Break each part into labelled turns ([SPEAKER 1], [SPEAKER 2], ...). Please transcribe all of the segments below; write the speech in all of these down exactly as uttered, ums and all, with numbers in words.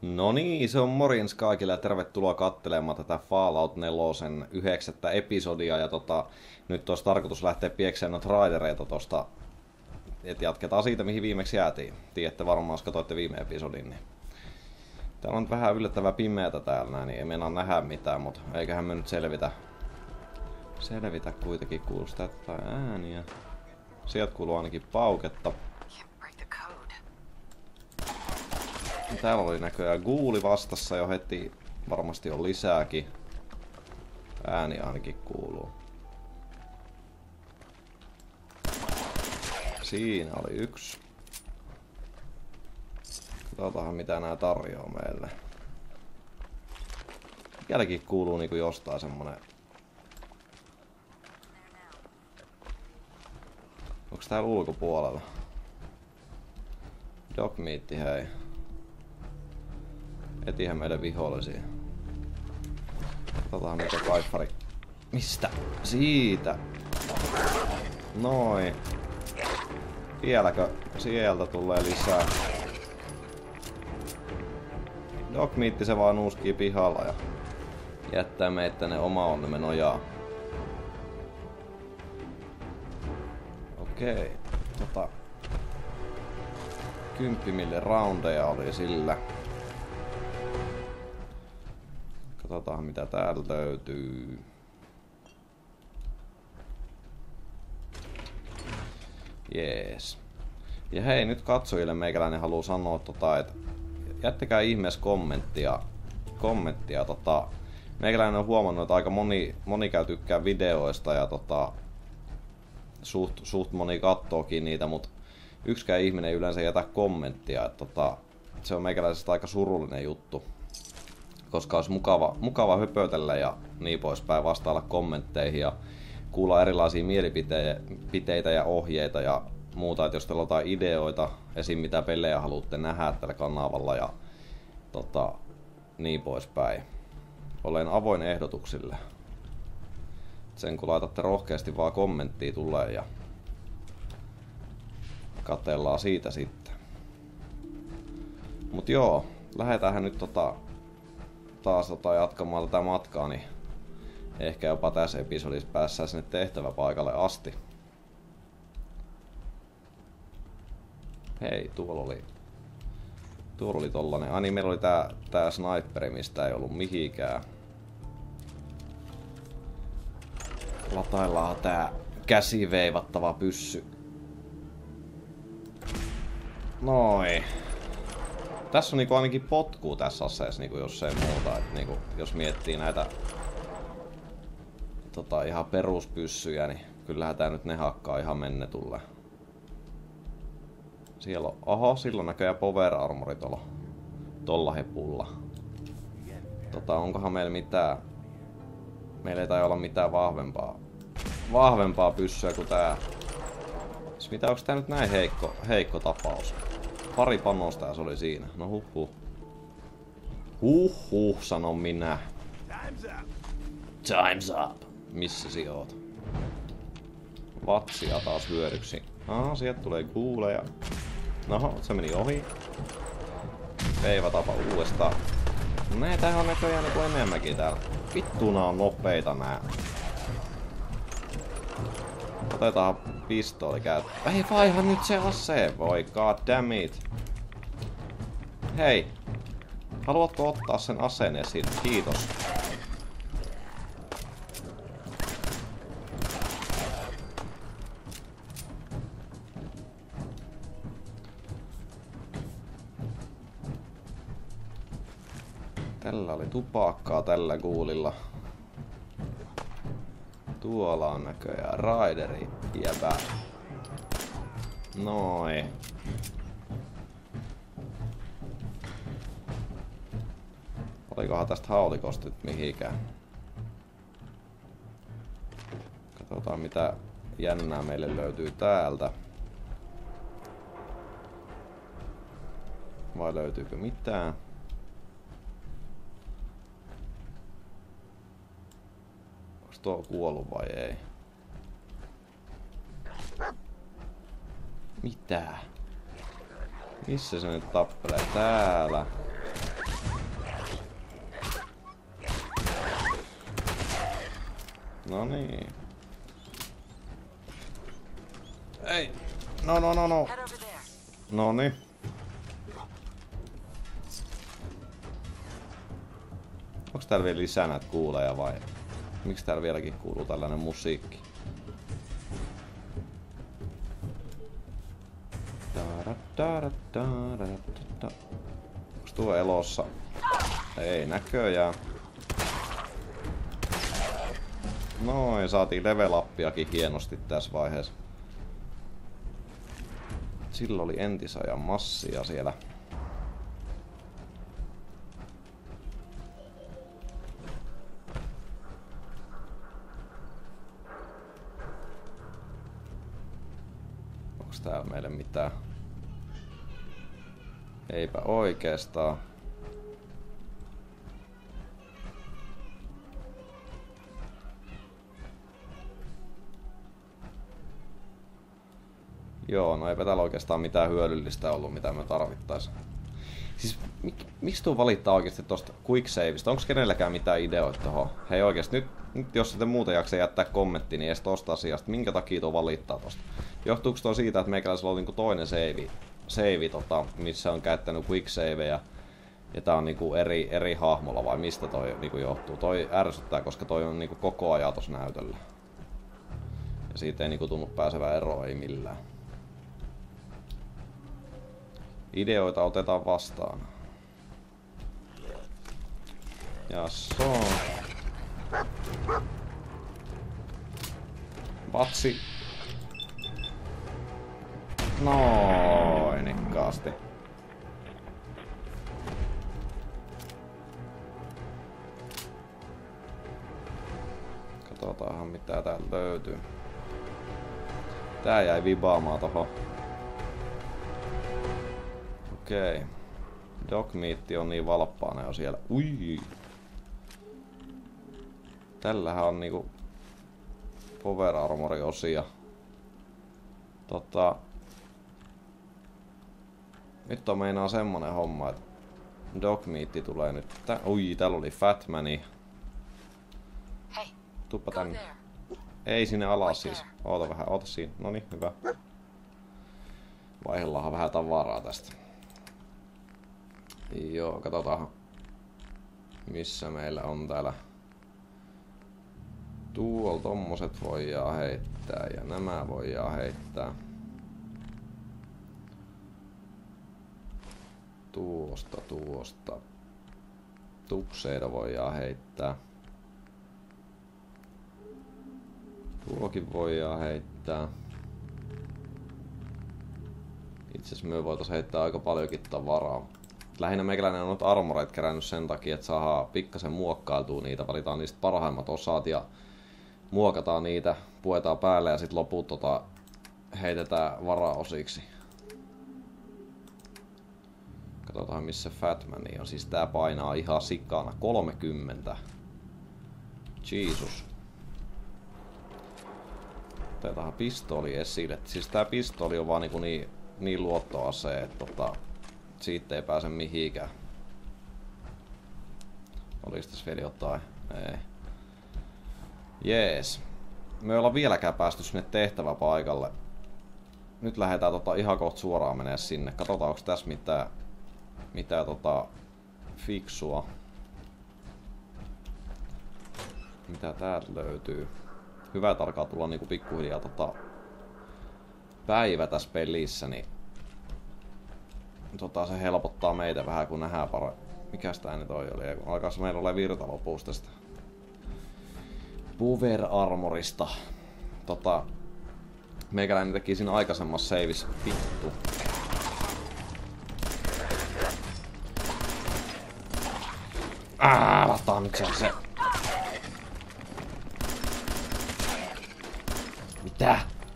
[SPEAKER 1] No niin, se on morjens kaikille ja tervetuloa katselemaan tätä Fallout neljä yhdeksättä episodia. Ja tota, nyt olisi tarkoitus lähteä piekseen noita raidereita tosta. Et jatketaan siitä, mihin viimeksi jäätiin. Tiedätte varmaan, jos katsoitte viime episodin. Niin. Täällä on vähän yllättävää pimeätä täällä, niin ei meinaa nähdä mitään, mutta eiköhän me nyt selvitä. Selvitä kuitenkin, kuuluu sitä ääniä. Sieltä kuuluu ainakin pauketta. Täällä oli näköjään guuli vastassa jo heti. Varmasti on lisääkin. Ääni ainakin kuuluu. Siinä oli yksi. Katsotaan mitä nää tarjoaa meille. Vieläkin kuuluu niinku jostain semmonen. Onks täällä ulkopuolella? Dogmeatti, hei. Etihän meille vihollisia. Katsotaan mitä kaifari. Mistä? Siitä. Noin. Vieläkö? Sieltä tulee lisää. Dogmeatti se vaan nuuskii pihalla ja jättää meitä ne oma onnemme nojaa. Okei. Tota. Kymppimille roundeja oli sillä. Katsotaan mitä täältä löytyy. Jees. Ja hei, nyt katsojille meikäläinen haluu sanoa tota, että jättäkää ihmeessä kommenttia. Kommenttia tota. Meikäläinen on huomannut, että aika moni, moni käy tykkää videoista ja tota, suht, suht moni kattookin niitä, mutta yksikään ihminen ei yleensä jätä kommenttia. Että tota, se on meikäläisestä aika surullinen juttu. Koska olisi mukava, mukava höpötellä ja niin poispäin, vastailla kommentteihin ja kuulla erilaisia mielipiteitä ja ohjeita ja muuta, että jos teillä on jotain ideoita, esim. Mitä pelejä haluatte nähdä tällä kanavalla ja tota, niin poispäin. Olen avoin ehdotuksille. Sen kun laitatte rohkeasti vaan kommenttia tulee ja katsellaan siitä sitten. Mut joo, lähdetäänhän nyt tota taas tota jatkamaan tätä matkaa, niin ehkä jopa tässä episodissa päässään sinne tehtäväpaikalle asti. Hei, tuolla oli tuolla oli tollanen. Ai niin, meillä oli tää, tää sniperi, mistä ei ollut mihinkään. Lataillaan tää käsiveivattava pyssy. Noin. Tässä on niinku ainakin potkuu tässä aseessa, niinku jos ei muuta. Et niinku, jos miettii näitä tota, ihan peruspyssyjä, niin kyllähän tää nyt ne hakkaa ihan mennetulle. Siellä on, oho, silloin näköjään power armori tuolla, tolla hepulla. Tota, onkohan meillä mitään, meillä ei tai olla mitään vahvempaa, vahvempaa pyssyä kuin tää. Siis mitä, onks tää nyt näin heikko, heikko tapaus? Pari panosta ja se oli siinä. No huh huh. Huh huh, sanon minä. Time's up. Missä si oot? Vatsia taas hyödyksi. Aha, sieltä tulee kuuleja. Noho, se meni ohi. Veivataanpa uudestaan. No näitä on näköjään niinku enemmänkin täällä. Vittuna on nopeita nää. Otetaan pistooli käyttöön. Ei vaiha nyt se ase, voi god damn it. Hei. Haluatko ottaa sen aseen esiin? Kiitos. Tällä oli tupakkaa tällä guulilla. Tuolla on näköjään raideri jäbä. Noin. Olikohan tästä haulikosta nyt mihinkään? Katsotaan mitä jännää meille löytyy täältä. Vai löytyykö mitään? Onks tuo kuollut vai ei? Mitä? Missä se nyt tappelee? Täällä. No niin. Ei. No no no no. No niin. Onks täällä vielä lisää näitä kuuleja vai? Miksi täällä vieläkin kuuluu tällainen musiikki? Onks tuo elossa? Ei näköjään. Noin, saatiin level uppiakin hienosti tässä vaiheessa. Sillä oli entisajan massia siellä. Onks täällä meille mitään? Eipä oikeastaan. Joo, no eipä täällä oikeastaan mitään hyödyllistä ollut, mitä me tarvittais. Siis, mik, miksi tuo valittaa oikeesti tosta quick saveista? Onko kenelläkään mitään ideoita tohon? Hei oikeesti, nyt, nyt jos sitten muuten jaksaa jättää kommentti, niin edes tosta asiasta. Minkä takia tuo valittaa tosta? Johtuuko tuo siitä, että meikäläisellä on niinku toinen save, save tota, missä on käyttänyt quick saveja, ja tää on niinku eri, eri hahmolla, vai mistä toi niinku johtuu? Toi ärsyttää, koska toi on niinku koko ajan tossa näytöllä. Ja siitä ei niinku tunnu pääsevää eroa, ei millään. Ideoita otetaan vastaan. Jasso. Vatsi. Noin ikkaasti. Katsotaanhan mitä täältä löytyy. Tää jäi vibaamaan tohon. Okei. Dogmeat on niin valppaana jo siellä. Ui. Tällähän on niinku power armori osia. Tota. Nyt on meinaa semmonen homma, että Dogmeat tulee nyt. Tä Ui, täällä oli Fatmani. Tuppa tänne. Ei sinne alas siis. Oota vähän, oota siinä. Noniin, hyvä. Vaihdellaanhan vähän tavaraa tästä. Joo, katsotaan missä meillä on täällä. Tuolla tommoset voidaan heittää ja nämä voidaan heittää. Tuosta, tuosta. Tukseita voidaan heittää. Tuokin voidaan heittää. Itse asiassa me voitais heittää aika paljonkin tavaraa. Lähinnä meikäläinen on noita armoreita kerännyt sen takia, että saadaan pikkasen muokkailtua niitä. Valitaan niistä parhaimmat osat ja muokataan niitä, puetaan päälle ja sitten loput tota, heitetään varaosiksi. Katsotaan missä Fatmani on. Siis tää painaa ihan sikana. kolmekymmentä. Jeesus. Otetaan pistooli esille. Siis tää pistooli on vaan niinku niin, niin luottoase, että tota, siitä ei pääse mihinkään. Olis tässä vielä jotain? Ei. Jees. Me ei olla vieläkään päästy sinne tehtäväpaikalle. Nyt lähdetään tota ihan kohta suoraan menee sinne. Katsotaan onko tässä mitään, mitään tota fiksua. Mitä täältä löytyy? Hyvä, että alkaa tulla niinku pikkuhiljaa tota päivä tässä pelissä, niin tota se helpottaa meitä vähän kun nähdään paremmin. Mikäs tää nyt oli? Alkaa se meillä ole virtalopuus tästä Power Armorista. Tota, meikäläinen teki siinä aikaisemmassa seivissä vittu. Ää, lataan nyt se se. Mitä?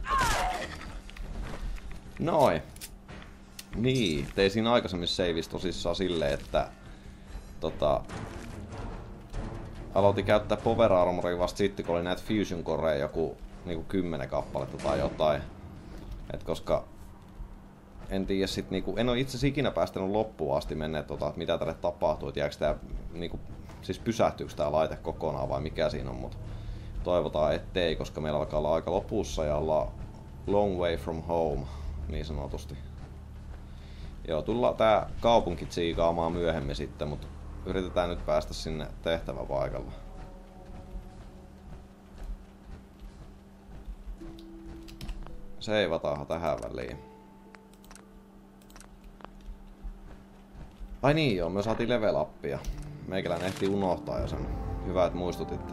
[SPEAKER 1] Noin. Niin, tein siinä aikaisemmissa seivissä tosissaan silleen, että tota, aloitin käyttää Power Armoria vasta sitten, kun oli näitä Fusion Coreja joku niinku kymmenen kappaletta tai jotain. Et koska en tiedä sit niinku, en oo itse asiassa ikinä päästänyt loppuun asti menneet tota, että mitä tälle tapahtuu, että jääkö tää niinku, siis pysähtyykö tää laite kokonaan vai mikä siinä on, mut Toivotaan ettei, koska meillä alkaa olla aika lopussa ja ollaan long way from home, niin sanotusti. Joo, tullaan tää kaupunki tsiikaamaan myöhemmin sitten, mutta yritetään nyt päästä sinne tehtäväpaikalle. Seivataanhan tähän väliin. Ai niin joo, me saatiin level upia. Meikäläinen ehti unohtaa jo sen. Hyvä, että muistutitte.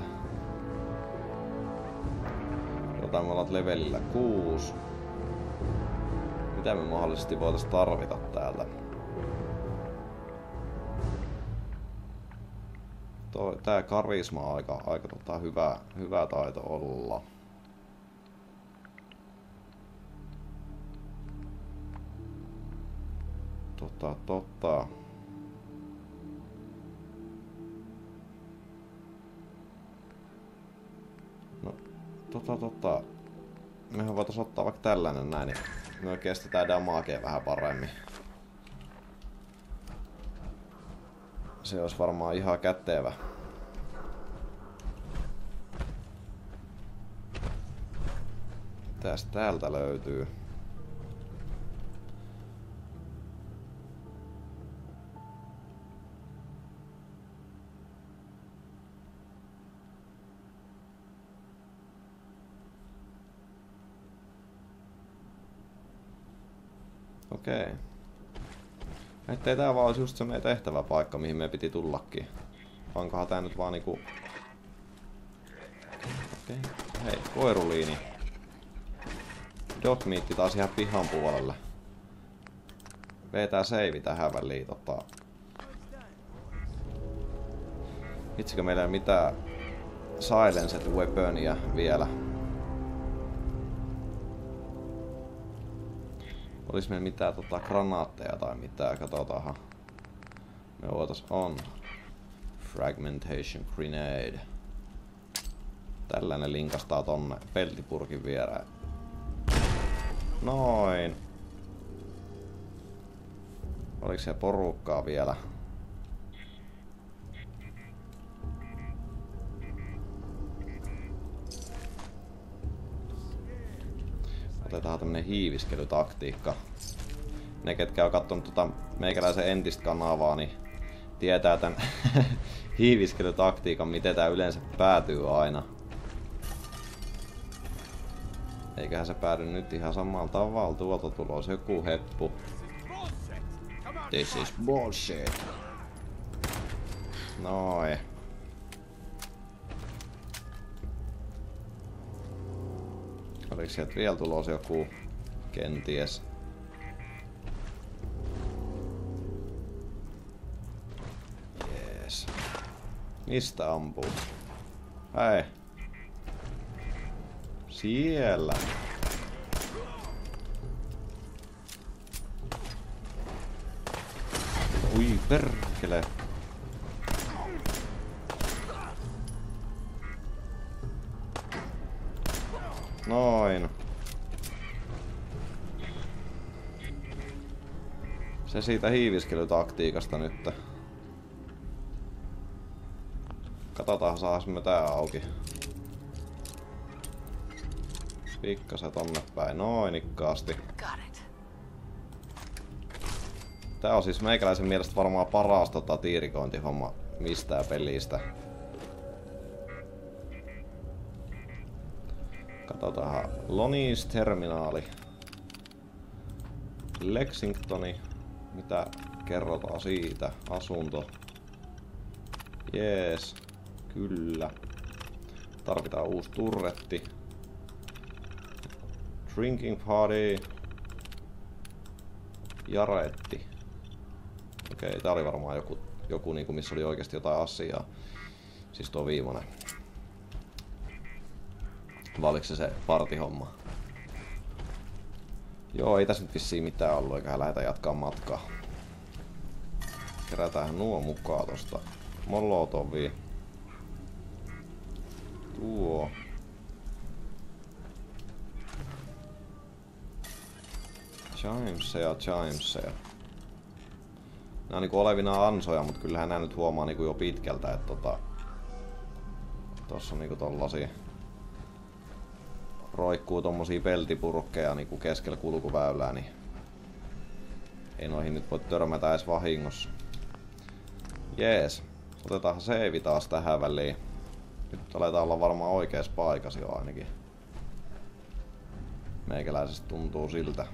[SPEAKER 1] Jotain me ollaan levelillä kuusi. Mitä me mahdollisesti voitais tarvita täältä? Toi, tää karisma on aika, aika tota, hyvä, hyvä taito olla. Tota, tota. No, tota, tota. Mehän voitais ottaa vaikka tällainen näin, niin me kestetään damagea vähän paremmin. Se olisi varmaan ihan kätevä. Mitäs täältä löytyy? Okei. Ettei tää vaan olisi just se meidän tehtäväpaikka, mihin me piti tullakin. Onkohan tää nyt vaan niinku... Okei. Hei, koiruliini. Dogmeatti taas ihan pihan puolelle. Vetää save tähän väliin tota... Itsikö meillä ei mitään silenced weaponia vielä. Olis meillä mitään tota granaatteja tai mitään, katsotaanhan. Me voitais on. Fragmentation grenade. Tällainen linkastaa tonne peltipurkin viereen. Noin. Oliks siellä porukkaa vielä? Otetaan tämmönen hiiviskelytaktiikka. Ne ketkä on kattonut tota meikäläisen entistä kanavaa, niin tietää tän hiiviskelytaktiikan, miten tää yleensä päätyy aina. Eiköhän se päädy nyt ihan samalla tavalla. Tuolta tulos joku heppu. This is bullshit. Noin. Oliko sieltä vielä tulos joku? Kenties. Jees. Mistä ampuu? Hei. Siellä. Ui perkele. Noin. Se siitä hiiviskelytaktiikasta nyt. Katsotaan saasimme tää auki. Pikkasen tonne päin, noinikkaasti. Tää on siis meikäläisen mielestä varmaan paras tota, tiirikointihomma mistään pelistä. Katsotaan. Lonis terminaali. Lexingtoni. Mitä kerrotaan siitä? Asunto. Jees. Kyllä. Tarvitaan uusi turretti. Drinking party. Jaretti. Okei, tää oli varmaan joku, joku niinku, missä oli oikeasti jotain asiaa. Siis tuo viimeinen. Vai oliko se se partihomma? Joo, ei tässä nyt vissiin mitään ollut, eiköhän lähdetä jatkaa matkaa. Kerätään nuo mukaan tosta. Molotovia. Tuo. Chimeseja, chimeseja. Nää on niinku olevina ansoja, mut kyllähän nää nyt huomaa niinku jo pitkältä, että tota... Tossa on niinku tollasia. roikkuu tommosia peltipurkkeja niinku keskellä kulkuväylää, niin ei noihin nyt voi törmätä edes vahingossa. Jees. Otetaan seivi taas tähän väliin. Nyt aletaan olla varmaan oikeassa paikassa jo ainakin. Meikäläisestä tuntuu siltä.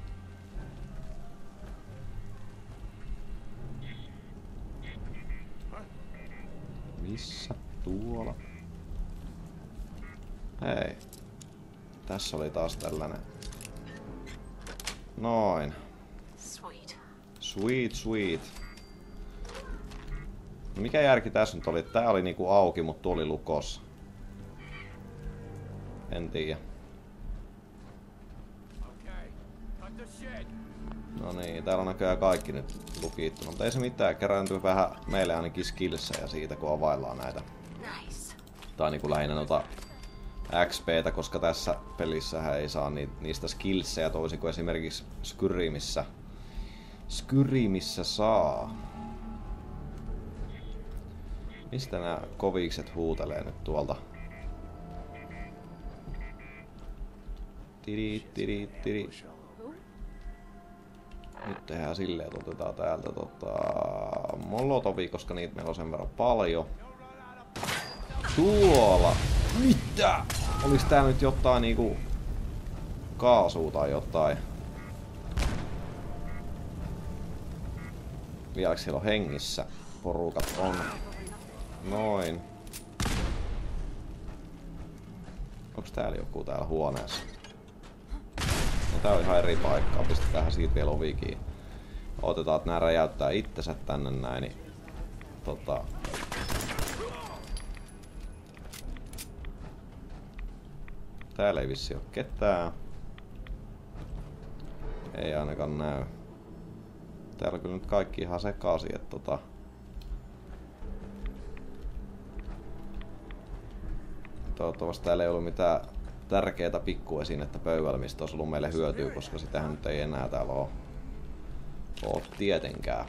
[SPEAKER 1] Missä? Tuolla. Hei. Tässä oli taas tällainen. Noin.
[SPEAKER 2] Sweet.
[SPEAKER 1] Sweet, sweet. No mikä järki tässä nyt oli? Tää oli niinku auki, mutta tuo oli lukossa. En tiedä. No niin, täällä on näköjään kaikki nyt lukittu. Mutta ei se mitään, kerääntyy vähän meille ainakin skillsejä siitä, kun availlaan näitä.
[SPEAKER 2] Nice.
[SPEAKER 1] Tai niinku lähinnä noita X P:tä, koska tässä pelissähän ei saa niistä skillsejä toisin kuin esimerkiksi Skyrimissä. Skyrimissä saa. Mistä nämä kovikset huutelee nyt tuolta? Tiri, tiri, tiri. Nyt tehdään silleen, että otetaan täältä tota, molotovia, koska niitä meillä on sen verran paljon. Tuolla! Mitä? Olis tää nyt jotain niinku kaasua tai jotain? Vieläks siellä on hengissä? Porukat on. Noin. Onks täällä joku täällä huoneessa? No tää on ihan eri paikkaa, pistetään siitä vielä ovikin. Otetaan, että nää räjäyttää itsensä tänne näin, niin tota... Täällä ei vissi oo ketään. Ei ainakaan näy. Täällä on kyllä nyt kaikki ihan sekaisin, että tota... Toivottavasti täällä ei ollut mitään tärkeää pikkuesinettä pöydällä, mistä olisi ollut meille hyötyä, koska sitähän nyt ei enää täällä oo, oo tietenkään.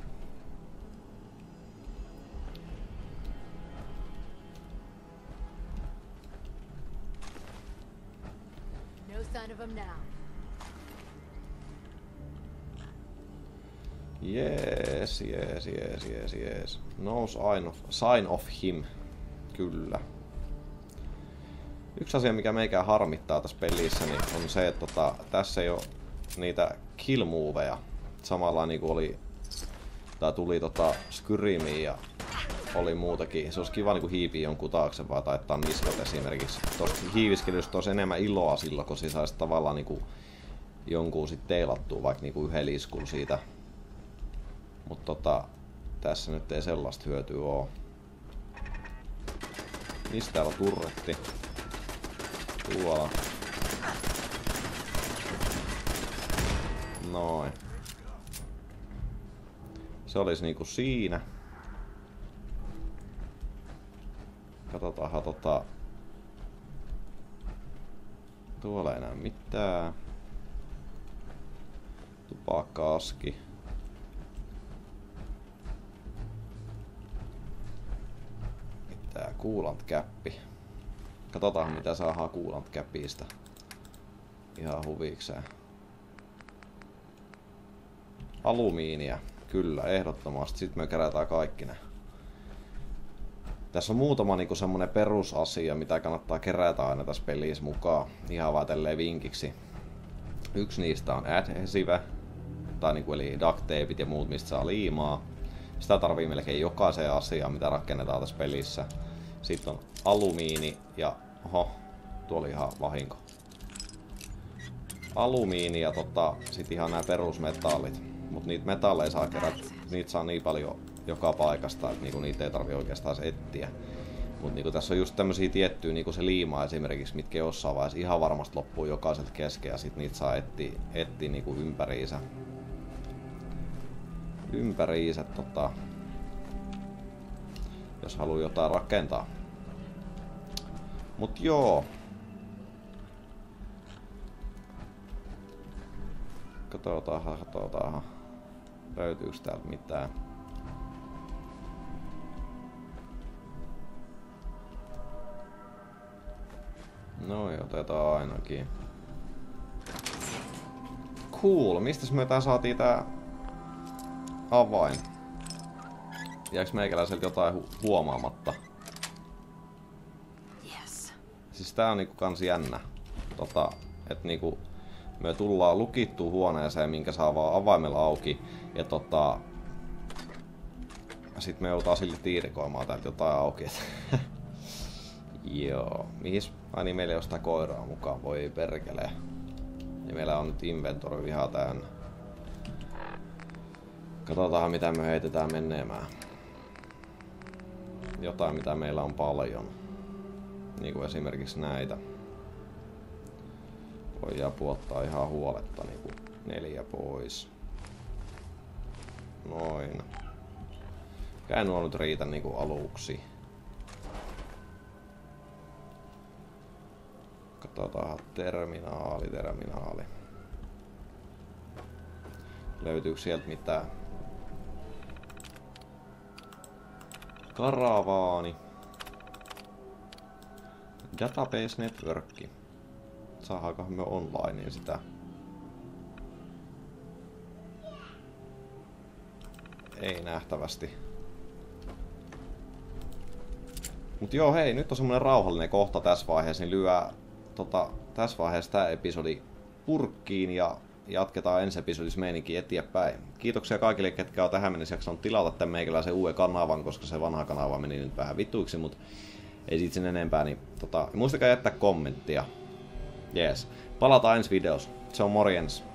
[SPEAKER 2] No sign of him now.
[SPEAKER 1] Jees, jees, jees, jees, jees. No sign of, sign of him. Kyllä. Yksi asia, mikä meikään harmittaa tässä pelissä, niin on se, että tota, tässä ei ole niitä kill moveja. Samalla niin kuin oli, tai tuli tota Skyrimiin ja oli muutakin. Se olisi kiva niin kuin hiipiä jonkun taakse vaan taittaa niskat esimerkiksi. Tuosta hiiviskelystä olisi enemmän iloa silloin, kun siinä saisi tavallaan niin kuin jonkun sit teilattua vaikka niin kuin yhden iskun siitä. Mutta tota, tässä nyt ei sellaista hyötyä oo. Mistä täällä on turretti? Tuolla. Noin. Se olisi niinku siinä. Katsotaanhan tota... Tuolla ei enää mitään. Tupakka-aski. Mitään coolant-käppi. Katsotaan mitä saadaan coolant-käpistä. Ihan huvikseen. Alumiinia. Kyllä, ehdottomasti. Sitten me kerätään kaikki ne. Tässä on muutama niinku semmonen perusasia, mitä kannattaa kerätä aina tässä pelissä mukaan. Ihan vaan tälleen vinkiksi. Yksi niistä on adhesive, tai niinku eli duct tapeit ja muut, mistä saa liimaa. Sitä tarvii melkein jokaiseen asiaan, mitä rakennetaan tässä pelissä. Sitten on alumiini ja... Oho, tuo oli ihan vahinko. Alumiini ja tota, sit ihan nämä perusmetallit. Mut niitä metalleja saa kerätä, niitä saa niin paljon joka paikasta, että niinku niitä ei tarvi oikeastaan etsiä. Mut niinku tässä on just tämmösiä tiettyjä, niinku se liima esimerkiksi, mitkä jossain vaiheessa ihan varmasti loppuu jokaiselta kesken ja sit niitä saa etsiä, etsiä niinku ympäriinsä. Ympäriinsä tota, jos haluaa jotain rakentaa. Mut joo. Katsotaanhan, katsotaanhan. Löytyykö täältä mitään? No joo, otetaan ainakin. Cool, mistäs me tää saatiin tää avain? Jääks meikäläiseltä jotain hu huomaamatta?
[SPEAKER 2] Yes.
[SPEAKER 1] Siis tää on niinku kans jännä. Tota, et niinku me tullaan lukittuun huoneeseen, minkä saa vaan avaimella auki. Ja tota... Sit me joudutaan sille tiirikoimaan täältä jotain auki. Joo. Mihis? Ai niin, meillä ei oo sitä koiraa mukaan. Voi perkelee. Ja meillä on nyt inventori ihan täynnä. Katsotaan mitä me heitetään menemään. Jotain mitä meillä on paljon. Niin kuin esimerkiksi näitä. Voidaan puottaa ihan huoletta niinku neljä pois. Noin. Käy nuo nyt riitä niinku aluksi. Katsotaan terminaali, terminaali. Löytyykö sieltä mitään? Karavaani. Database network. Saadaankohan me onlineen sitä? Ei nähtävästi. Mut joo hei, nyt on semmonen rauhallinen kohta tässä vaiheessa, niin lyö tota, tässä vaiheessa tää episodi purkkiin ja jatketaan ensi episodissa meininkin eteenpäin. Kiitoksia kaikille, ketkä on tähän mennessä jaksanut tilata tämän meikäläisen uuden kanavan, koska se vanha kanava meni nyt vähän vituiksi, mut ei siitä sen enempää, niin tota, muistakaa jättää kommenttia. Jees. Palataan ensi videossa. Se on morjens.